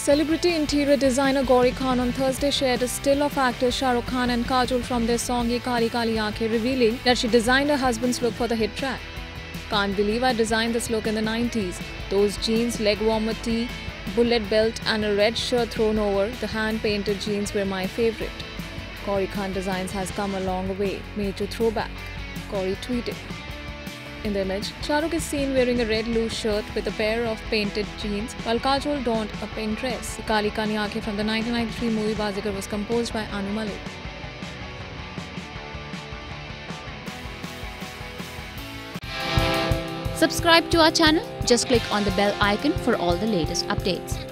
Celebrity interior designer Gauri Khan on Thursday shared a still of actors Shah Rukh Khan and Kajol from their song Ye Kaali Kaali Aankhen, revealing that she designed her husband's look for the hit track. Can't believe I designed this look in the 90s. Those jeans, leg warmer tee, bullet belt and a red shirt thrown over the hand-painted jeans were my favorite. Gauri Khan designs has come a long way, major throwback, Gauri tweeted. In the image, Shah Rukh is seen wearing a red loose shirt with a pair of painted jeans, while Kajol donned a pink dress. Kaali Kaali Aankhen from the 1993 movie Baazigar was composed by Malik. Subscribe to our channel. Just click on the bell icon for all the latest updates.